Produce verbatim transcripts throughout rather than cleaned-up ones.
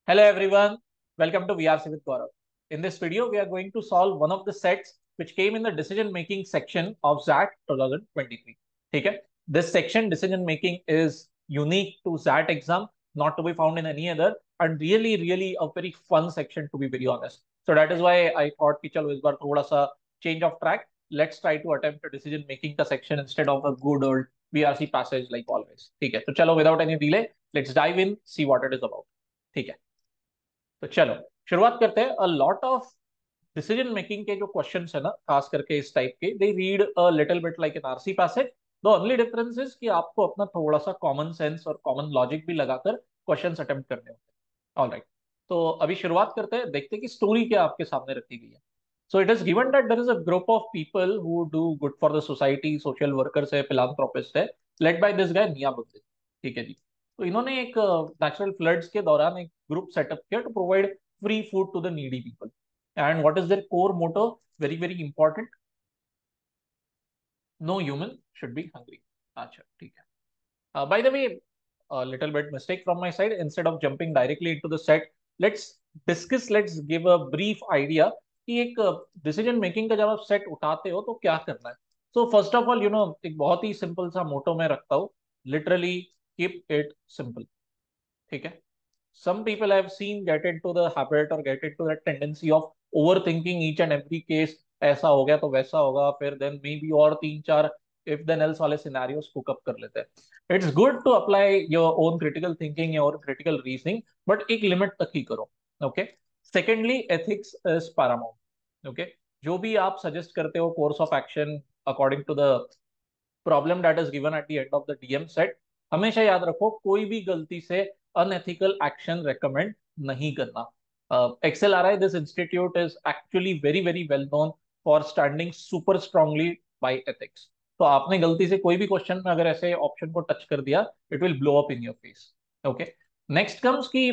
Hello everyone, welcome to V R C with Gaurav. In this video, we are going to solve one of the sets which came in the decision making section of Z A T twenty twenty-three. ठीक है? This section decision making is unique to Z A T exam, not to be found in any other, and really, really a very fun section to be very honest. So that is why I thought कि चलो इस बार थोड़ा सा change of track. Let's try to attempt a decision making का section instead of a good old V R C passage like always. ठीक है? तो चलो without any delay, let's dive in, see what it is about. ठीक है? तो चलो शुरुआत करते हैं. A lot of decision making के जो क्वेश्चंस है ना, खास करके इस टाइप के, they read a little bit like an RC passage. The only difference is कि आपको अपना थोड़ा सा कॉमन सेंस और कॉमन लॉजिक भी लगाकर क्वेश्चंस अटेम्प्ट करने होते हैं. ऑलराइट, तो अभी शुरुआत करते हैं, देखते हैं कि स्टोरी क्या आपके सामने रखी गई है. So it is given that there is a group of people who do good for the society, social workers है, फिलांथ्रोपिस्ट है, लेड बाय दिस गाय मियां बुद्धिस्ट. ठीक है जी. तो इन्होंने एक नेचुरल फ्लड्स के दौरान एक ग्रुप सेटअप किया to provide free food to the needy people. And what is their core motto? Very, very important. No human should be hungry. अच्छा, ठीक है. Uh, by the way, a little bit mistake from my side. Instead of jumping directly into the set, let's discuss, let's give a brief idea कि एक decision uh, making का जब आप set उठाते हो तो क्या करना है. So first of all, you know, एक बहुत ही सिंपल सा मोटो मैं रखता हूँ, लिटरली कीप इट सिंपल. ठीक है. Some people I've seen get into the habit or get into that tendency of overthinking each and every case. ऐसा हो गया तो वैसा होगा, फिर देन मे बी और तीन चार इफ देन एल्स वाले सिनेरियोस कुक अप कर लेते हैं. It's good to apply your own critical thinking, your critical reasoning, but एक लिमिट तक ही करो. Okay. Secondly, ethics is paramount. Okay. जो भी आप सजेस्ट करते हो course of action according to the problem that is given at the end of the DM set, हमेशा याद रखो कोई भी गलती से अनएथिकल एक्शन रेकमेंड नहीं करना. X L R I, this institute is actually very very well known for standing super strongly by ethics. तो आपने गलती से कोई भी क्वेश्चन में अगर ऐसे ऑप्शन को टच कर दिया, it will blow up in your face. Okay. Next comes की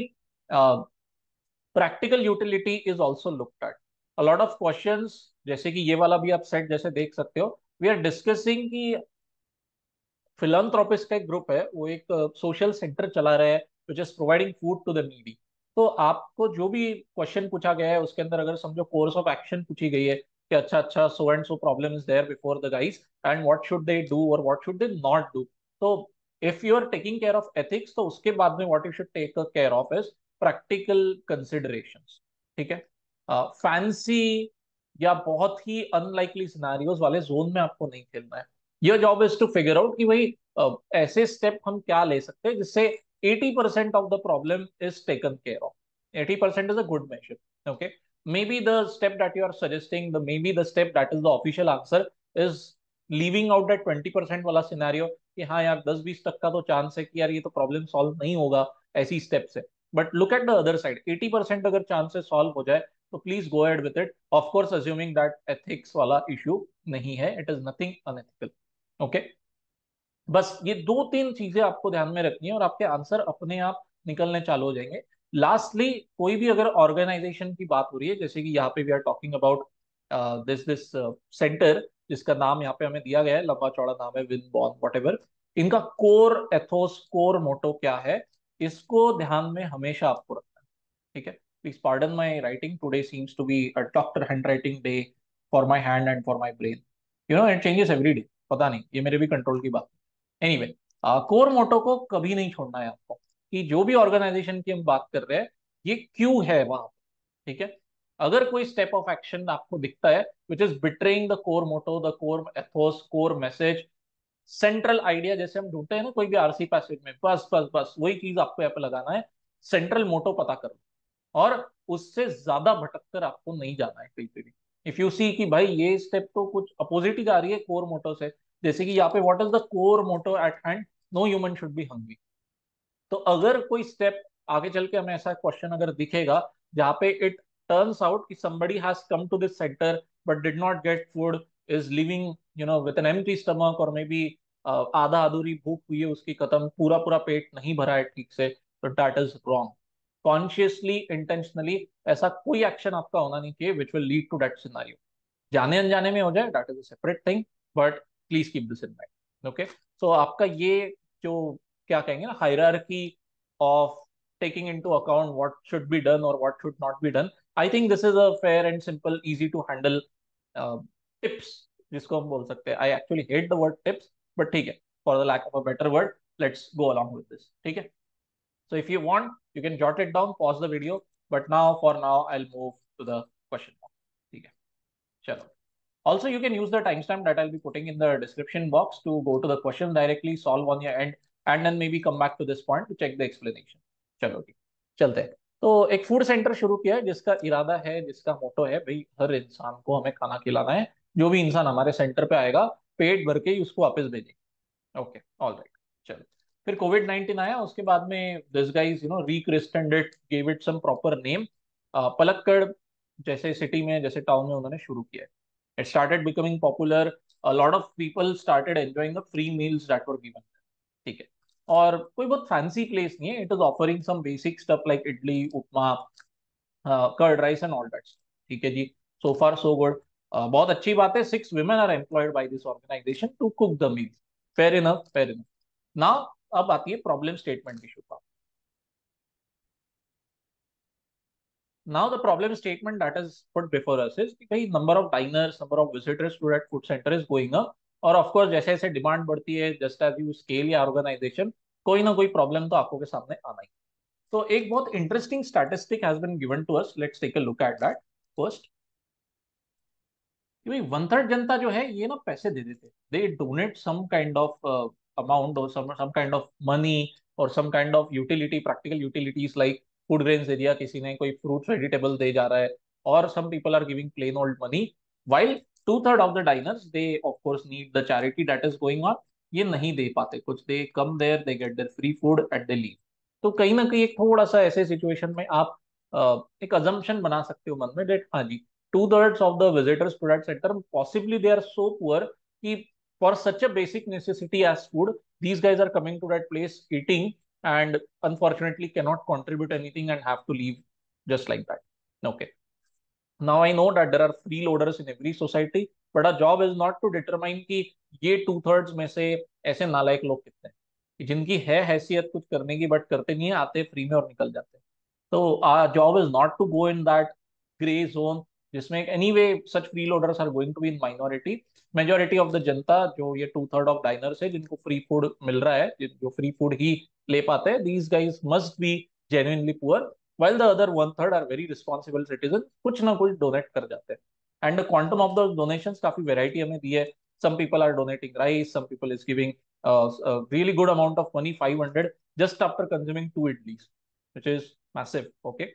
practical utility is also looked at. A lot of questions, जैसे कि ये वाला भी आप सेट जैसे देख सकते हो, वी आर डिस्कसिंग की फिलंथ्रोपिस्ट का एक ग्रुप है, वो एक सोशल uh, सेंटर चला रहा है which is providing food to the needy. तो आपको जो भी क्वेश्चन पूछा गया है उसके अंदर अगर समझो कोर्स ऑफ एक्शन पूछी गई है कि अच्छा अच्छा so and so problem is there before the guys and what should they do और what should they not do. तो if you are taking care of ethics, तो उसके बाद में what you should take care of is practical considerations. ठीक है. Fancy uh, या बहुत ही अनलाइकली सिनेरियोज वाले जोन में आपको नहीं खेलना है. Your job is to figure out कि भाई अ, ऐसे स्टेप हम क्या ले सकते हैं जिससे eighty percent of the problem is taken care of. Eighty percent is a good measure. Okay. maybe the step that you are suggesting, the maybe the step that is the official answer is leaving out that twenty percent वाला scenario कि हाँ यार दस बीस तक का तो chance है कि यार ये तो प्रॉब्लम सॉल्व नहीं होगा ऐसी स्टेप से. But look at the other side, eighty percent अगर चांसेस सॉल्व हो जाए तो please go ahead with it, of course assuming that ethics वाला इशू नहीं है. It is nothing unethical. Okay. बस ये दो तीन चीजें आपको ध्यान में रखनी है और आपके आंसर अपने आप निकलने चालू हो जाएंगे. लास्टली, कोई भी अगर ऑर्गेनाइजेशन की बात हो रही है, जैसे कि यहाँ पे we are talking about this this centre, जिसका नाम यहाँ पे हमें दिया गया है, लंबा चौड़ा नाम है, विन बॉर्न वॉट. इनका कोर एथोस, कोर मोटो क्या है, इसको ध्यान में हमेशा आपको रखना है. ठीक है. Please pardon my writing, today seems to be a doctor hand writing day for my hand and for my brain. You know, it changes every day. पता नहीं, ये मेरे भी कंट्रोल की बात. एनीवे, कोर मोटो को कभी नहीं छोड़ना है आपको, कि जो भी ऑर्गेनाइजेशन की हम बात कर रहे हैं, ये क्यों है वहां. ठीक है. अगर कोई स्टेप ऑफ एक्शन आपको दिखता है which is betraying the core motto, the core ethos, core message, central idea, जैसे हम ढूंढते हैं ना कोई भी आरसी पैसेज में, बस बस बस वही चीज आपको यहाँ पे लगाना है. सेंट्रल मोटो पता करो और उससे ज्यादा भटक कर आपको नहीं जाना है कहीं पे भी. इफ यू सी कि भाई ये स्टेप तो कुछ अपोजिट ही जा रही है कोर मोटो से, जैसे कि यहाँ पे what is the core motto at hand, no human should be hungry. तो अगर कोई स्टेप आगे चल के हमें ऐसा क्वेश्चन अगर दिखेगा जहाँ पे इट टर्न्स आउट कि somebody has come to this center but did not get food, is living you know with an empty stomach, और मे बी आधा अधूरी भूख हुई है उसकी, खत्म, पूरा पूरा पेट नहीं भरा है ठीक से, तो that is wrong. Consciously, intentionally ऐसा कोई एक्शन आपका होना नहीं चाहिए which will lead to that scenario. जाने अनजाने में हो जाए, that is a separate thing, but please keep this in mind. Okay. So आपका ये जो क्या कहेंगे ना, hierarchy of taking into account what should be done or what should not be done. I think this is a fair and simple, easy to handle uh, tips जिसको हम बोल सकते हैं. I actually hate the word tips, but ठीक है, for the lack of a better word, let's go along with this. ठीक है. So if you want, you can jot it down, pause the video. But now, for now, I'll move to the question. ठीक है. चलो. Also, you can use the timestamp that I'll be putting in the description box to go to the question directly, solve on your end, and then maybe come back to this point to check the explanation. चलो ठीक, चलते हैं. तो एक food centre शुरू किया है जिसका इरादा है, जिसका मोटो है, भाई हर इंसान को हमें खाना खिलाना है. जो भी इंसान हमारे सेंटर पे आएगा, पेट भर के ही उसको वापस भेजेंगे. Okay, all right. चलो. फिर कोविड नाइनटीन आया, उसके बाद में this guys you know rechristened it, gave it some proper name. Palakkad जैसे सिटी में, जैसे टाउन में उन्होंने शुरू किया है. It started becoming popular. A lot of people started enjoying the free meals that were given. ठीक है. और कोई बहुत फैंसी प्लेस नहीं है. It is offering some basic stuff like idli, upma, curd rice and all that. ठीक है जी. सो फार सो गुड. बहुत अच्छी बात है. Six women are employed by this organisation to cook the meal. Fair enough, fair enough. Now अब आती है प्रॉब्लम स्टेटमेंट की शुरुआत. Now the problem statement that is put before us is कि भाई number of diners, number of visitors to that food center is going up. और of course जैसे जैसे डिमांड बढ़ती है, just as you scale या ऑर्गेनाइजेशन, कोई ना कोई प्रॉब्लम तो आपको के सामने आना ही. तो एक बहुत interesting statistic has been given to us. Let's take a look at that first. कि भाई वन थर्ड जनता जो है ये ना पैसे दे देते. They donate some kind of amount और some some kind of money और some kind of utility, practical utilities like food grains दे दिया किसी ने, कोई फ्रूट्स वेजिटेबल दे जा रहा है, और some people are giving plain old money. While two third of the diners they of course need the charity that is going on. ये नहीं दे पाते कुछ. They come there, they get their free food and they leave. तो कहीं ना कहीं एक थोड़ा सा ऐसे सिचुएशन में आप uh, एक अजम्पशन बना सकते हो मन में डेट हाँ जी, two thirds of the visitors to that center possibly they are so poor कि for such a basic necessity as food, these guys are coming to that place eating and unfortunately cannot contribute anything and have to leave just like that. Okay, now I know that there are freeloaders in every society, but our job is not to determine कि ये two thirds में से ऐसे नालायक लोग कितने हैं जिनकी है हैसियत कुछ करने की बट करते नहीं है, आते फ्री में और निकल जाते हैं. तो our job is not to go in that gray zone जिसमें anyway such freeloaders are going to be in minority. Majority of the जनता जो ये टू थर्ड ऑफ डाइनर्स है जिनको फ्री फूड मिल रहा है, जो फ्री फूड ही ले पाते हैं, these guys must be genuinely poor. while the other one third are very responsible citizens, कुछ ना कुछ डोनेट कर जाते हैं. And the quantum of the donations काफी वेराइटी हमें दी है. some people are donating rice, some people is giving uh, a really good amount of money, five hundred just after consuming two idlis, which is massive. Okay,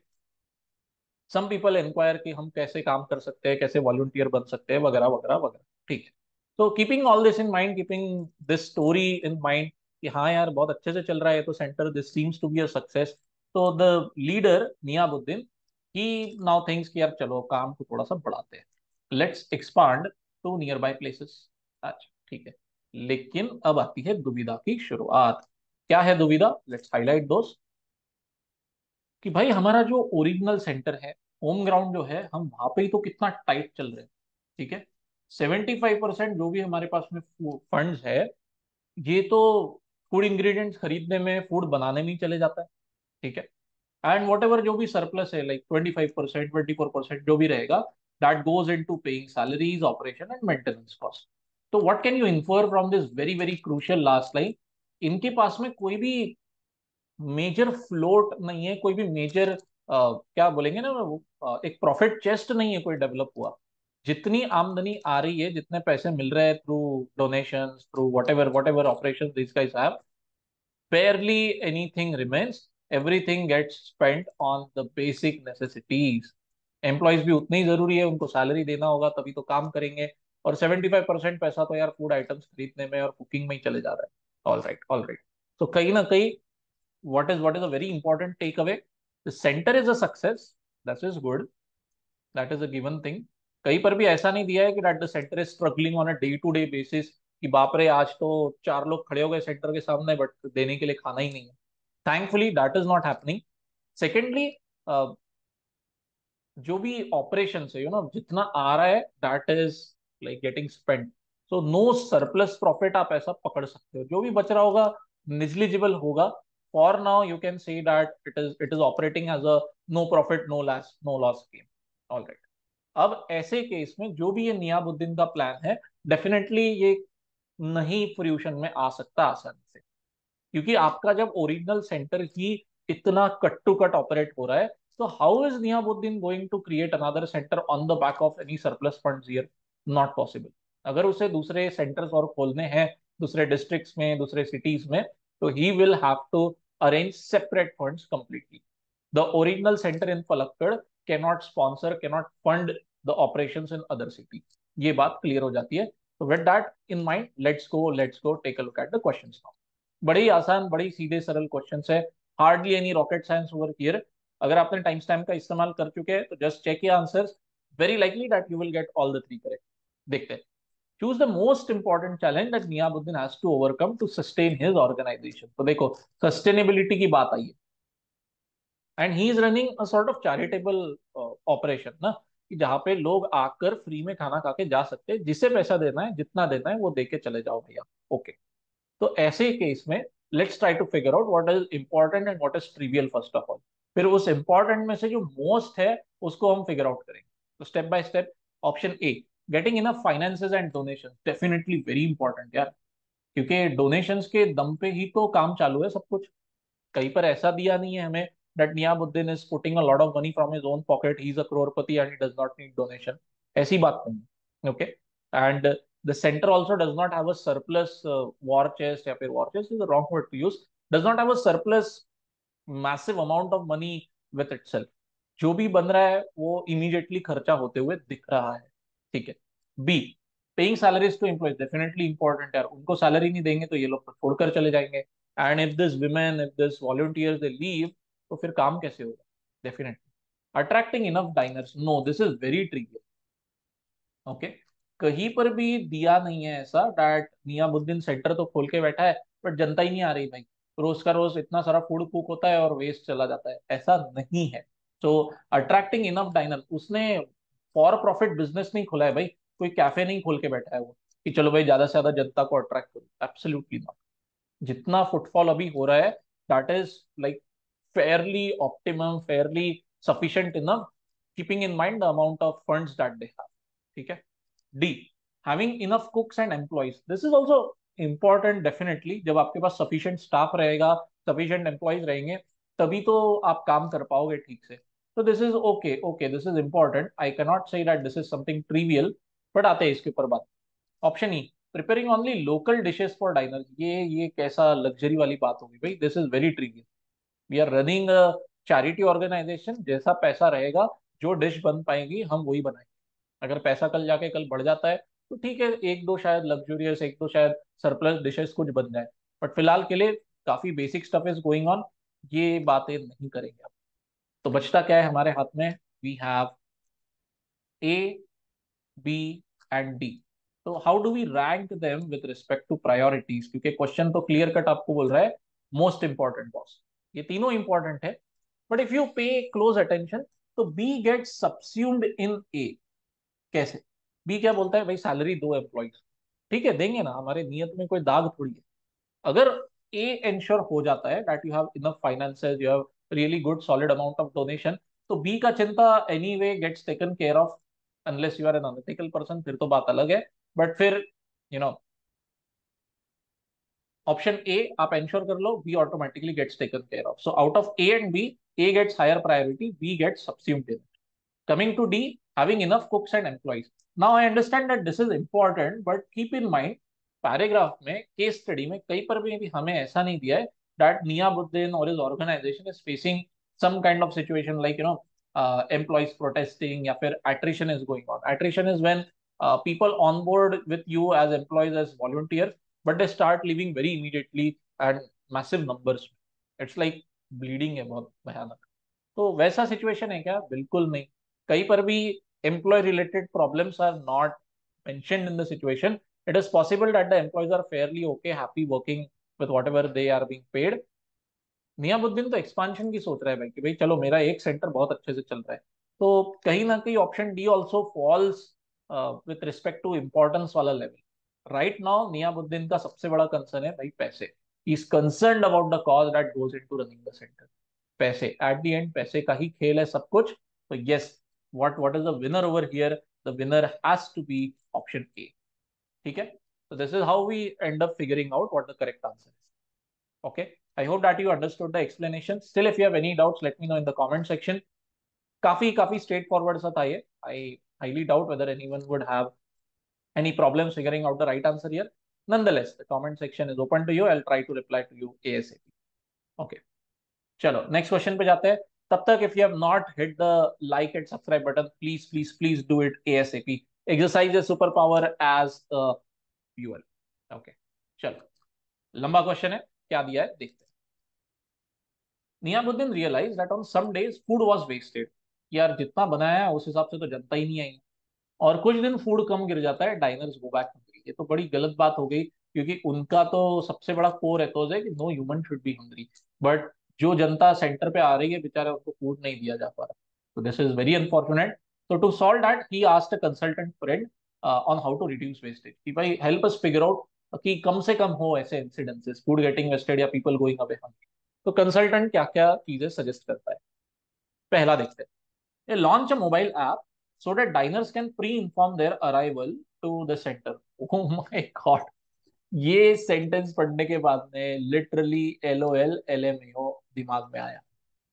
some people enquire कि हम कैसे काम कर सकते हैं, कैसे वॉलंटियर बन सकते हैं, वगैरह वगैरह वगैरह. ठीक है. तो keeping all this in mind, keeping this story in mind कि हाँ यार बहुत अच्छे से चल रहा है तो centre, this seems to be a success. तो the leader Niyabuddin he now thinks कि यार चलो काम को थोड़ा सा बढ़ाते हैं, let's expand to nearby places. अच्छा ठीक है. लेकिन अब आती है दुविधा की शुरुआत. क्या है दुविधा? लेट्स हाईलाइट दोस्त. कि भाई हमारा जो ओरिजिनल सेंटर है, होम ग्राउंड जो है, हम वहां पे ही तो कितना टाइट चल रहे हैं. ठीक है. सेवेंटी फाइव परसेंट जो भी हमारे पास में फंड्स है, ये तो फूड इंग्रेडिएंट्स खरीदने में, फूड बनाने में ही चले जाता है. ठीक है. एंड वॉट एवर जो भी सरप्लस है like twenty five percent, twenty four percent जो भी रहेगा, that goes into paying salaries, operation and maintenance cost. तो what can you infer from this very very crucial last line? इनके पास में कोई भी मेजर फ्लोट नहीं है, कोई भी मेजर क्या बोलेंगे ना वो, अ, एक प्रॉफिट चेस्ट नहीं है कोई डेवलप हुआ. जितनी आमदनी आ रही है, जितने पैसे मिल रहे हैं through donations, through whatever whatever operation this guys have, barely anything remains. Everything gets spent on the basic necessities. Employees भी उतने ही जरूरी है, उनको सैलरी देना होगा तभी तो काम करेंगे. और सेवेंटी फाइव परसेंट पैसा तो यार फूड आइटम्स खरीदने में और कुकिंग में ही चले जा रहा है. All right, all right. तो कहीं ना कहीं what is what is a very important takeaway? The center is a success. That is good. That is a given thing. कहीं पर भी ऐसा नहीं दिया है कि that the center is struggling on a day to day basis कि बाप रे आज तो चार लोग खड़े हो गए सेंटर के सामने बट देने के लिए खाना ही नहीं है. Thankfully that is not happening. Secondly, uh, जो भी ऑपरेशन है, यू नो, जितना आ रहा है that is like getting spent. So no surplus profit आप ऐसा पकड़ सकते हो. जो भी बच रहा होगा निग्लिजिबल होगा. for now you can say that it is it is operating as a no profit no loss no loss scheme. All right. अब ऐसे केस में जो भी ये नियाबुद्दीन का प्लान है, डेफिनेटली ये नहीं फ्यूशन में आ सकता आसानी से, क्योंकि आपका जब ओरिजिनल सेंटर ही इतना कट टू कट ऑपरेट हो रहा है, तो how is Niyabuddin going to create another centre on the back of any surplus funds here? Not possible. अगर उसे दूसरे सेंटर्स और खोलने हैं दूसरे डिस्ट्रिक्ट्स में, दूसरे सिटीज में, तो he will have to arrange separate funds completely. The original centre in Palakkad cannot sponsor, cannot fund the operations in other cities. ये बात क्लियर हो जाती है. तो with that in mind, let's go let's go take a look at the questions now. बड़े ही आसान, बड़ी सीधे सरल क्वेश्चंस है. Hardly any rocket science over here. अगर आपने टाइम स्टैम्प का इस्तेमाल कर चुके हैं तो just check your answers. Very likely that you will get all the three correct. देखते हैं. Choose the most important challenge that Niyabuddin has to overcome to sustain his organisation. तो देखो, सस्टेनेबिलिटी की बात आई है, and he is running a sort of charitable operation ना, कि जहाँ पे लोग आकर फ्री में खाना खा के जा सकते हैं. जिसे पैसा देना है, जितना देना है, वो दे के चले जाओ भैया. ओके. तो ऐसे केस में let's try to figure out what is important and what is trivial first of all. फिर उस इंपॉर्टेंट में से जो मोस्ट है उसको हम फिगर आउट करेंगे. तो step by step. Option A, getting enough finances and donation. Definitely very important यार, क्योंकि डोनेशंस के दम पे ही तो काम चालू है सब कुछ. कहीं पर ऐसा दिया नहीं है हमें that Niyamuddin is putting a lot of money from his own pocket. He's a crorepati and he does not need donation. ऐसी बात नहीं है. Okay. And uh, the center also does not have a surplus uh, war chest, या फिर war chest is the wrong word to use. Does not have a surplus massive amount of money with itself. जो भी बन रहा है वो immediately खर्चा होते हुए दिख रहा है. ठीक है. B, paying salaries to employees. Definitely important है. उनको सैलरी नहीं देंगे तो ये लोग तो छोड़कर चले जाएंगे. And if this women, if this volunteers they leave, तो फिर काम कैसे होगा? Definitely. Attracting enough diners. No, this is very trivial. Okay. कहीं पर भी दिया नहीं है ऐसा दैट नियामुद्दीन सेंटर तो खोल के बैठा है बट जनता ही नहीं आ रही भाई. रोज का रोज इतना सारा फूड कुक होता है और वेस्ट चला जाता है. ऐसा नहीं है. So attracting enough diner. उसने फॉर प्रॉफिट बिजनेस नहीं खोला है भाई. कोई कैफे नहीं खोल के बैठा है वो, कि चलो भाई ज्यादा से ज्यादा जनता को अट्रैक्ट करो. Absolutely not. जितना फुटफॉल अभी हो रहा है, that is like fairly optimum, fairly sufficient enough, keeping in mind the amount of funds that they have. ठीक है. D, having enough cooks and employees. This is also important definitely. जब आपके पास sufficient staff रहेगा, sufficient employees रहेंगे, तभी तो आप काम कर पाओगे ठीक से. So this is okay, okay, this is important. I cannot say that this is something trivial, but आते हैं इसके ऊपर बात. Option E, preparing only local dishes for diners. ये ये कैसा लग्जरी वाली बात होगी भाई? This is very trivial. We are running a charity organisation. जैसा पैसा रहेगा, जो डिश बन पाएगी हम वही बनाएंगे. अगर पैसा कल जाके कल बढ़ जाता है तो ठीक है, एक दो शायद लग्जूरियस, एक दो शायद सरप्लस डिशेस कुछ बन जाए, बट फिलहाल के लिए काफी basic stuff is going on. ये बातें नहीं करेंगे अब. तो बचता क्या है हमारे हाथ में? We have A, B and D. तो how do we rank them with respect to priorities? क्योंकि क्वेश्चन तो क्लियर कट आपको बोल रहा है मोस्ट इंपॉर्टेंट बॉस. ये तीनों इंपॉर्टेंट है, but if you pay close attention, तो B get subsumed in A. कैसे? बी क्या बोलता है भाई? सैलरी दो एम्प्लॉइज. ठीक है, देंगे ना, हमारे नियत में कोई दाग थोड़ी है. अगर ए इंश्योर हो जाता है that you have enough finances, you have really good solid amount of donation, तो बी का चिंता anyway gets taken care of. Unless you are an unethical person, फिर तो बात अलग है. बट फिर यू नो ऑप्शन ए आप इंश्योर कर लो, B automatically gets taken care of. So out of A and B, A gets higher priority, B gets subsumed in. Coming to D, having enough cooks and employees. Now I understand that this is important, but keep in mind, paragraph में, case study में कहीं पर भी, भी हमें ऐसा नहीं दिया है that Niyabuddin or his organization is facing some kind of situation like you know uh, employees protesting या फिर attrition is going on. Attrition is when uh, people on board with you as employees as volunteers, but they start leaving very immediately and massive numbers. It's like bleeding है बहुत भयानक. तो वैसा situation है क्या? बिल्कुल नहीं. कहीं पर भी employee related problems are not mentioned in the situation. It is possible that the employees are fairly okay, happy working with whatever they are being paid. Niyamuddin तो एक्सपांशन की सोच रहा है भाई, कि भाई चलो मेरा एक सेंटर बहुत अच्छे से चल रहा है. तो कहीं ना कहीं option D also falls with respect to importance वाला लेवल. राइट नाउ नियामुद्दीन का सबसे बड़ा कंसर्न है भाई पैसे. He is concerned about the cause that goes into running the centre. पैसे एट द एंड, पैसे का ही खेल है सब कुछ। तो yes, what what is the winner over here? The winner has to be option A. ठीक है, so this is how we end up figuring out what the correct answer is. Okay, I hope that you understood the explanation. Still, if you have any doubts, let me know in the comment section. काफी काफी straight forward सा था ये। I highly doubt whether anyone would have any problems figuring out the right answer here. Nonetheless, the comment section is open to you. I'll try to reply to you ASAP. Okay, चलो next question पे जाते हैं। तब तक if you have not hit the like and subscribe button, please please please do it ASAP. Exercise a superpower as a fuel. Okay, चलो लंबा question है, क्या दिया है देखते हैं। Niyamuddin realise that on some days food was wasted. यार जितना बनाया है उस हिसाब से तो जनता ही नहीं आई, और कुछ दिन फूड कम गिर जाता है, डाइनर्स गो बैक हंग्री। ये तो बड़ी गलत बात हो गई, क्योंकि उनका तो सबसे बड़ा कोर एथोस है कि no human should be hungry. But जो जनता सेंटर पे आ रही है बेचारे, उनको फूड नहीं दिया जा पा रहा। तो दिस इज वेरी अनफॉर्चुनेट। तो to solve that he asked a consultant friend on how to reduce wastage, कि भाई हेल्प अस फिगर आउट कि कम से कम हो ऐसे इंसिडेंसेस फूड गेटिंग वेस्टेड या पीपल गोइंग अवे हंग्री। तो कंसल्टेंट क्या क्या चीजें सजेस्ट करता है, पहला देखते हैं। They launch a mobile app so that diners can pre-inform their arrival to the center. Oh my God! ये सेंटेंस पढ़ने के बाद में literally L O L L M A O दिमाग में आया।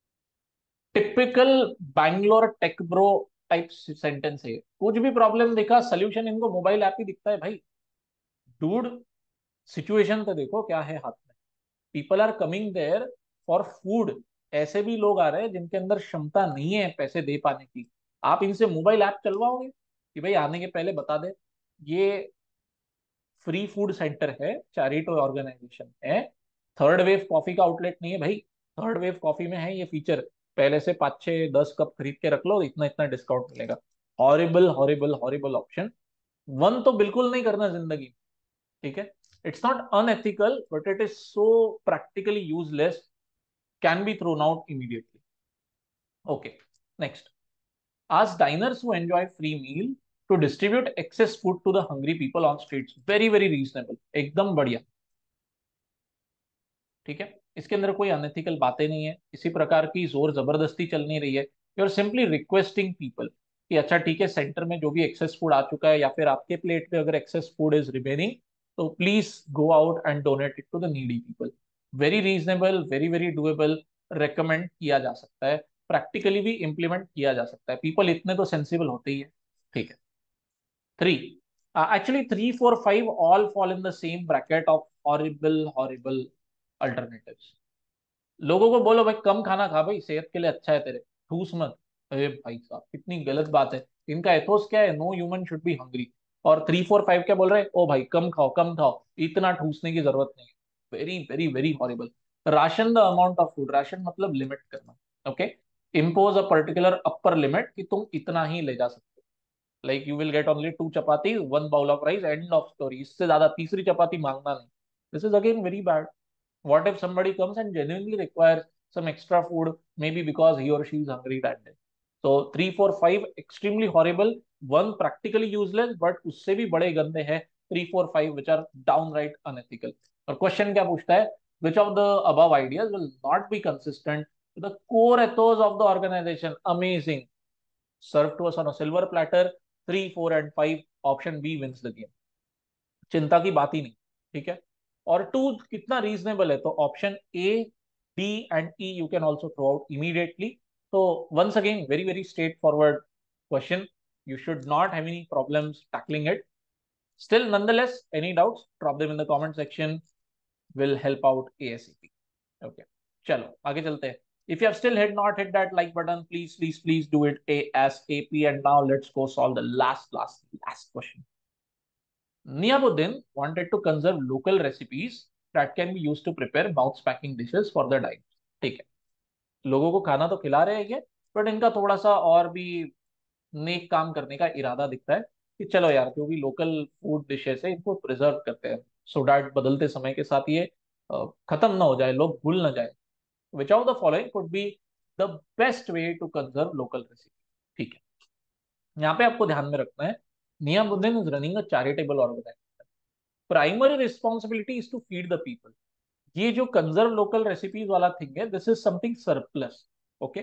Typical Bangalore tech bro type sentence है। कुछ भी प्रॉब्लम दिखा, सोल्यूशन इनको मोबाइल ऐप ही दिखता है भाई। डूड, सिचुएशन तो देखो क्या है हाथ में। People are coming there for food. ऐसे भी लोग आ रहे हैं जिनके अंदर क्षमता नहीं है पैसे दे पाने की। आप इनसे मोबाइल ऐप चलवाओगे कि भाई आने के पहले बता दे? ये फ्री फूड सेंटर है, चैरिटी ऑर्गेनाइजेशन है, थर्ड वेव कॉफी का आउटलेट नहीं है भाई। थर्ड वेव कॉफी में है ये फीचर, पहले से पाँच छः दस कप खरीद के रख लो, इतना इतना डिस्काउंट मिलेगा। Horrible horrible horrible option. One तो बिल्कुल नहीं करना जिंदगी में, ठीक है? It's not unethical but it is so practically useless, can be thrown out immediately. Okay, next. Ask diners who enjoy free meal to distribute excess food to the hungry people on streets. Very very reasonable, एकदम बढ़िया। ठीक है, इसके अंदर कोई unethical बातें नहीं है, इसी प्रकार की जोर जबरदस्ती चल नहीं रही है। You are simply requesting people कि अच्छा ठीक है, सेंटर में जो भी एक्सेस फूड आ चुका है या फिर आपके प्लेट पे अगर एक्सेस फूड इज रिमेनिंग, तो please go out and donate it to the needy people. Very reasonable, very very doable, recommend किया जा सकता है, प्रैक्टिकली भी इम्प्लीमेंट किया जा सकता है। पीपल इतने तो सेंसिबल होते ही है। ठीक है। Three, actually three four five all fall in the same bracket of horrible horrible alternatives. लोगों को बोलो भाई कम खाना खा, भाई सेहत के लिए अच्छा है तेरे, ठूस मत। अरे भाई साहब कितनी गलत बात है। इनका एथोस क्या है? No human should be hungry. और थ्री फोर फाइव क्या बोल रहे हैं? ओ भाई कम खाओ कम खाओ, इतना ठूसने की जरूरत नहीं है। Very very very horrible. Ration the amount of food, ration मतलब लिमिट करना। Okay, impose a particular upper limit कि तुम इतना ही ले जा सकते हो। Like you will get only two chapati, one bowl of rice, end of story. इससे ज्यादा तीसरी चपाती मांगना नहीं। This is again very bad. What if somebody comes and genuinely requires some extra food, maybe because he or she is hungry that day? So three, four, five extremely horrible. One practically useless, but उससे भी बड़े गंदे हैं three, four, five, which are downright unethical. और question क्या पूछता है? Which of the above ideas will not be consistent with the core ethos of the organization? Amazing. Served to us on a silver platter. Three, four, and five. Option B wins the game. चिंता की बात ही नहीं। ठीक है, और to कितना reasonable है? तो option A, B and E you can also throw out immediately. तो once again very very straight forward question, you should not have any problems tackling it. Still, nonetheless, any doubts, drop them in the comment section. Will help out ASAP. Okay, चलो आगे चलते हैं। If you have still hit not hit that like button, please please please do it ASAP. And now let's go solve the last last last question. Niyamuddin wanted to conserve local recipes that can be used to prepare mouth-packing dishes for the diners. ठीक है, लोगों को खाना तो खिला रहे हैं ये, बट इनका थोड़ा सा और भी नेक काम करने का इरादा दिखता है कि चलो यार जो भी लोकल फूड डिशेस है इनको प्रिजर्व करते हैं, सो दैट बदलते समय के साथ ये अ, खत्म ना हो जाए, लोग भूल ना जाए। Which of the following could be the best way to conserve local recipe? ठीक है, यहाँ पे आपको ध्यान में रखना है, Niyamuddin is running a charitable organisation. Primary responsibility is to feed the people. ये जो कंजर्व लोकल रेसिपीज वाला थिंग है, this is something surplus. Okay,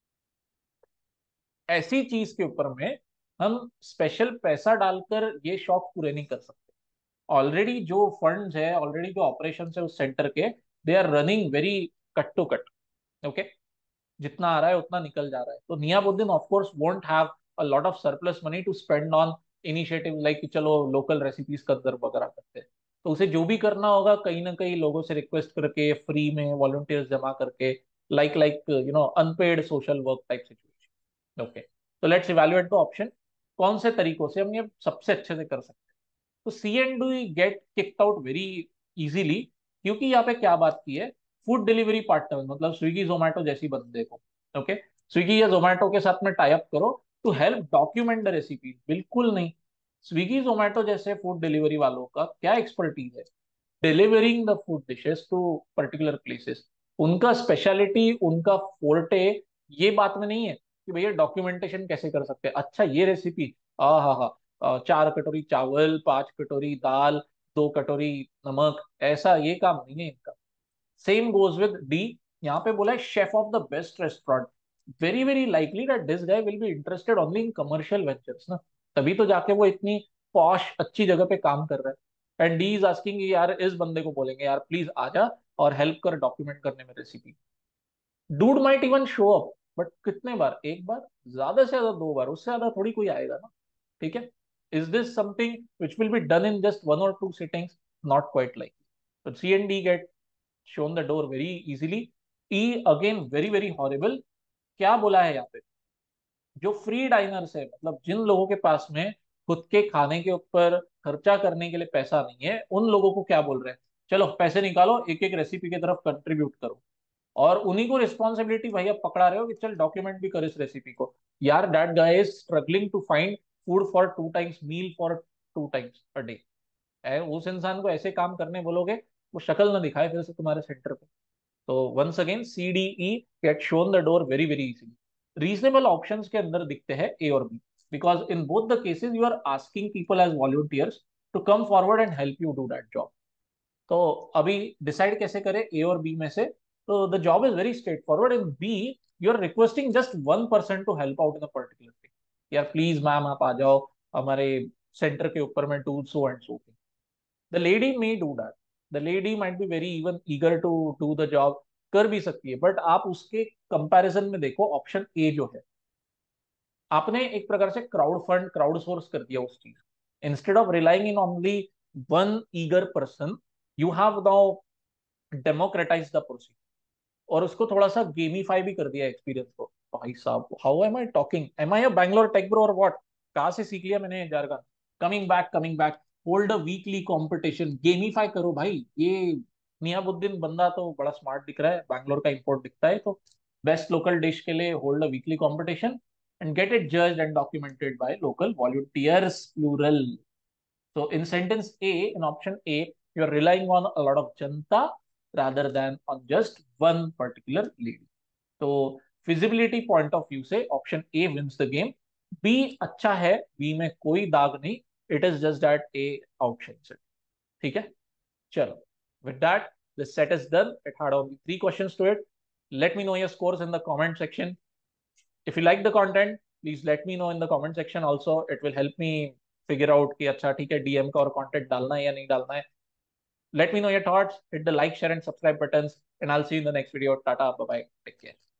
ऐसी चीज के ऊपर में हम स्पेशल पैसा डालकर ये शौक पूरे नहीं कर सकते। ऑलरेडी जो फंड्स है, ऑलरेडी जो ऑपरेशन है उस सेंटर के, they are running very cut to cut. Okay, जितना आ रहा है उतना निकल जा रहा है। तो Niyamuddin of course won't have a lot of surplus money to spend on initiative like चलो लोकल रेसिपीज कंजर्व वगैरह करते हैं। तो उसे जो भी करना होगा कहीं ना कहीं लोगों से रिक्वेस्ट करके, फ्री में वॉलंटियर्स जमा करके, like like you know unpaid social work type situation. Okay, तो लेट्स इवैल्यूएट द ऑप्शन, कौन से तरीकों से हम ये सबसे अच्छे से कर सकते हैं। तो C and D get kicked out very easily, क्योंकि यहाँ पे क्या बात की है, फूड डिलीवरी पार्टनर मतलब स्विगी जोमेटो जैसी बंदे को। ओके, स्विगी या जोमेटो के साथ में टाई अप करो to help document the recipe, बिल्कुल नहीं। स्विगी जोमेटो जैसे फूड डिलीवरी वालों का क्या एक्सपर्टीज है, delivering the food dishes to particular places. उनका स्पेशलिटी, उनका फोर्टे ये बात में नहीं है कि भैया डॉक्यूमेंटेशन कैसे कर सकते हैं। अच्छा ये रेसिपी, आ हा हा, चार कटोरी चावल, पांच कटोरी दाल, दो कटोरी नमक, ऐसा ये काम नहीं है इनका। सेम गोज विद डी, यहाँ पे बोला है chef of the best restaurant. Very very likely that this guy will be interested only in commercial ventures ना, तभी तो जाके वो इतनी पॉश अच्छी जगह पे काम कर रहा है। एंड डी इज आस्किंग, यार इस बंदे को बोलेंगे यार प्लीज आ जा और हेल्प कर डॉक्यूमेंट करने में recipe. Dude might even show up, but कितने बार, एक बार, ज्यादा से ज्यादा दो बार, उससे ज्यादा थोड़ी कोई आएगा ना। ठीक है, is this something which will be done in just one और two sittings? Not quite like. but C and D get shown the door very easily. E again very very horrible। क्या बोला है यहाँ पे, जो फ्री डाइनर्स है, मतलब जिन लोगों के पास में खुद के खाने के ऊपर खर्चा करने के लिए पैसा नहीं है, उन लोगों को क्या बोल रहे हैं, चलो पैसे निकालो, एक एक रेसिपी की तरफ कंट्रीब्यूट करो। और उन्हीं को रिस्पॉन्सिबिलिटी भैया पकड़ा रहे हो कि चल डॉक्यूमेंट भी कर इस रेसिपी को। यार that guy is struggling to find food for two times meal for two times a day. उस इंसान को ऐसे काम करने बोलोगे, वो शक्ल ना दिखाए फिर से तुम्हारे सेंटर पे। तो once again C D E get shown the door very very easily. Reasonable options के अंदर दिखते हैं ए और B, because in both the cases you are asking people as volunteers to come forward and help you do that job. तो अभी decide कैसे करें ए और बी में से? तो the job is very straight forward. In B you are requesting just one person to help out in a particular thing. यार please ma'am आप आ जाओ हमारे सेंटर के ऊपर में, do so and so. The lady may do that, the lady might be very even eager to do the job, कर भी सकती है। बट आप उसके कंपैरिजन में देखो ऑप्शन ए जो है, आपने एक प्रकार से क्राउड फंड, क्राउड सोर्स कर दिया उस चीज। Instead of relying in only one eager person, you have now democratize the process, और उसको थोड़ा सा गेमिफाई भी कर दिया एक्सपीरियंस को। भाई साहब, how am I talking, am I a Bangalore tech bro और व्हाट? कहाँ से सीख लिया मैंने jargon? Coming back, coming back, hold a weekly competition, gamify करो भाई। ये नियामुद्दीन बंदा तो बड़ा स्मार्ट दिख रहा है, बैंगलोर का इंपोर्ट दिखता है, तो बेस्ट लोकल डिश के लिए hold a weekly competition and get it judged and documented by local volunteers plural. So in sentence A, in option A, you are relying on a lot of janta rather than on just one particular lady. तो feasibility point of view से option A wins the game. B अच्छा है, B में कोई दाग नहीं, it is just that A outshines it. ठीक है, चलो, with that the set is done. It had only three questions to it. Let me know your scores in the comment section. If you like the content, please let me know in the comment section also. It will help me figure out कि अच्छा ठीक है DM का और content डालना है या नहीं डालना है। Let me know your thoughts. Hit the like, share and subscribe buttons, and I'll see you in the next video. Tata, bye bye, take care.